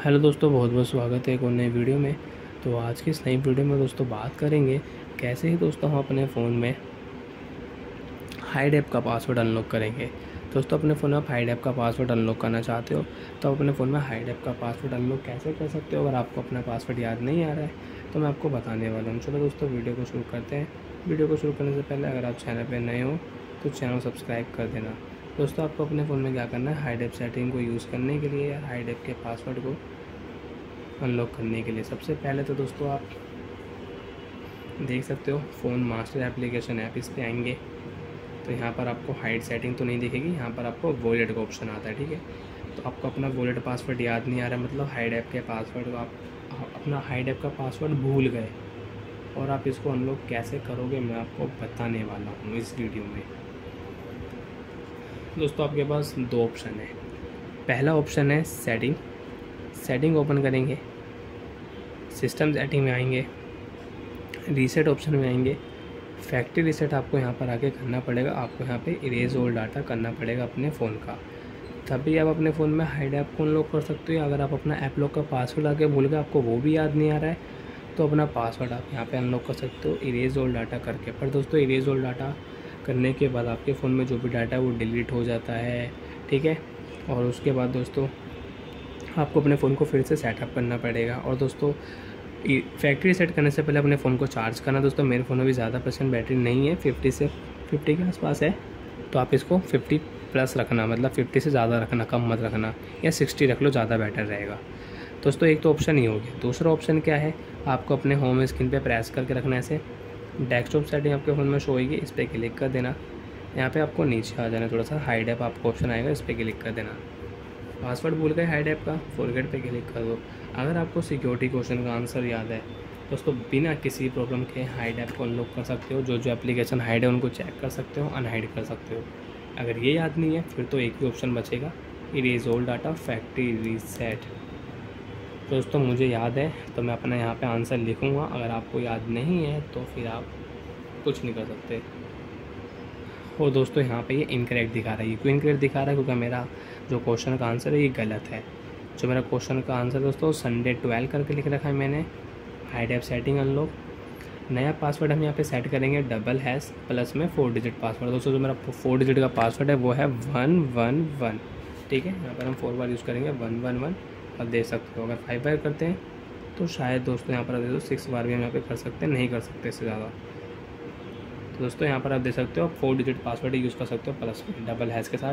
Hello दोस्तों, बहुत बहुत स्वागत है एक और नई वीडियो में। तो आज की इस नई वीडियो में दोस्तों बात करेंगे कैसे ही दोस्तों हम अपने फ़ोन में हाइड ऐप का पासवर्ड अनलॉक करेंगे। दोस्तों अपने फ़ोन में आप हाइड ऐप का पासवर्ड अनलॉक करना चाहते हो तो अपने फ़ोन में हाइड ऐप का पासवर्ड अनलॉक कैसे कर सकते हो। अगर आपको अपना पासवर्ड याद नहीं आ रहा है तो मैं आपको बताने वाला हूँ। चलो दोस्तों वीडियो को शुरू करते हैं। वीडियो को शुरू करने से पहले अगर आप चैनल पर नए हो तो चैनल सब्सक्राइब कर देना। दोस्तों आपको अपने फ़ोन में क्या करना है, हाइड ऐप सेटिंग को यूज़ करने के लिए या हाइड ऐप के पासवर्ड को अनलॉक करने के लिए सबसे पहले तो दोस्तों आप देख सकते हो फ़ोन मास्टर एप्लीकेशन ऐप, इस पर आएंगे तो यहाँ पर आपको हाइड सेटिंग तो नहीं दिखेगी, यहाँ पर आपको वॉलेट का ऑप्शन आता है। ठीक है, तो आपको अपना वॉलेट पासवर्ड याद नहीं आ रहा, मतलब हाइड ऐप के पासवर्ड को आप अपना हाइड ऐप का पासवर्ड भूल गए और आप इसको अनलॉक कैसे करोगे मैं आपको बताने वाला हूँ इस वीडियो में। दोस्तों आपके पास दो ऑप्शन है। पहला ऑप्शन है सेटिंग ओपन करेंगे, सिस्टम सेटिंग में आएंगे, रीसेट ऑप्शन में आएंगे। फैक्ट्री रीसेट आपको यहाँ पर आके करना पड़ेगा, आपको यहाँ पे इरेज ओल्ड डाटा करना पड़ेगा अपने फ़ोन का, तभी आप अपने फ़ोन में हाइड ऐप को अनलॉक कर सकते हो। अगर आप अपना ऐप लॉक का पासवर्ड आके भूल गए, आपको वो भी याद नहीं आ रहा है, तो अपना पासवर्ड आप यहाँ पे अनलॉक कर सकते हो इरेज ओल्ड डाटा करके। पर दोस्तों इरेज ओल्ड डाटा करने के बाद आपके फ़ोन में जो भी डाटा है वो डिलीट हो जाता है। ठीक है, और उसके बाद दोस्तों आपको अपने फ़ोन को फिर से सेटअप करना पड़ेगा। और दोस्तों फैक्ट्री सेट करने से पहले अपने फ़ोन को चार्ज करना। दोस्तों मेरे फ़ोन में भी ज़्यादा % बैटरी नहीं है, 50 के आसपास है, तो आप इसको 50 प्लस रखना, मतलब 50 से ज़्यादा रखना, कम मत रखना, या 60 रख लो, ज़्यादा बेटर रहेगा। दोस्तों एक तो ऑप्शन ही हो गया। दूसरा ऑप्शन क्या है, आपको अपने होम स्क्रीन पे प्रेस करके रखना है ऐसे, डेस्कटॉप सेटिंग आपके फ़ोन में शो होगी, इस पर क्लिक कर देना। यहाँ पे आपको नीचे आ जाना, थोड़ा सा हाइड ऐप आपको ऑप्शन आएगा, इस पर क्लिक कर देना। पासवर्ड भूल गए हाइड ऐप का, फॉरगेट पे क्लिक कर दो। अगर आपको सिक्योरिटी क्वेश्चन का आंसर याद है दोस्तों, बिना किसी प्रॉब्लम के हाइड ऐप को अनलॉक कर सकते हो। जो एप्लीकेशन हाइड है उनको चेक कर सकते हो, अनहाइड कर सकते हो। अगर ये याद नहीं है फिर तो एक ही ऑप्शन बचेगा, erase old data factory reset. दोस्तों मुझे याद है तो मैं अपना यहाँ पे आंसर लिखूँगा, अगर आपको याद नहीं है तो फिर आप कुछ नहीं कर सकते। और दोस्तों यहाँ पे ये इनकरेक्ट दिखा रहा है। ये क्यों इनकरेक्ट दिखा रहा है, क्योंकि मेरा जो क्वेश्चन का आंसर है ये गलत है। जो मेरा क्वेश्चन का आंसर दोस्तों संडे 12 करके लिख रखा है मैंने, हाइड ऐप सेटिंग अनलॉक। नया पासवर्ड हम यहाँ पे सेट करेंगे # प्लस में 4 डिजिट पासवर्ड। दोस्तों जो मेरा 4 डिजिट का पासवर्ड है वो है 111। ठीक है, यहाँ पर हम 4 बार यूज़ करेंगे 111। और देख सकते हो अगर 5 बार करते हैं तो शायद दोस्तों यहाँ पर दे 6 बार भी हम यहाँ पे कर सकते हैं, नहीं कर सकते इससे ज़्यादा। तो दोस्तों यहाँ पर आप देख सकते हो, आप 4 डिजिट पासवर्ड यूज़ कर सकते हो प्लस में # के साथ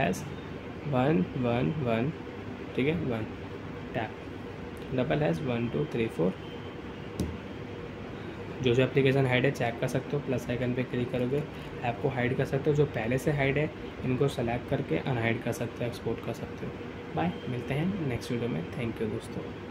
#111। ठीक है, 1 टैप #1 2 3 4। जो एप्लीकेशन हाइड है चेक कर सकते हो, प्लस आइकन पे क्लिक करोगे ऐप को हाइड कर सकते हो। जो पहले से हाइड है इनको सेलेक्ट करके अनहाइड कर सकते हो, एक्सपोर्ट कर सकते हो। बाय, मिलते हैं नेक्स्ट वीडियो में। थैंक यू दोस्तों।